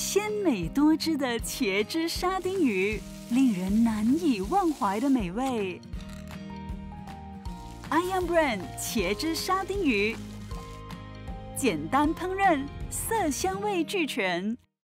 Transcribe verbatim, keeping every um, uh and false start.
鲜美多汁的茄汁沙丁鱼，令人难以忘怀的美味。Ion Brand 茄汁沙丁鱼，简单烹饪，色香味俱全。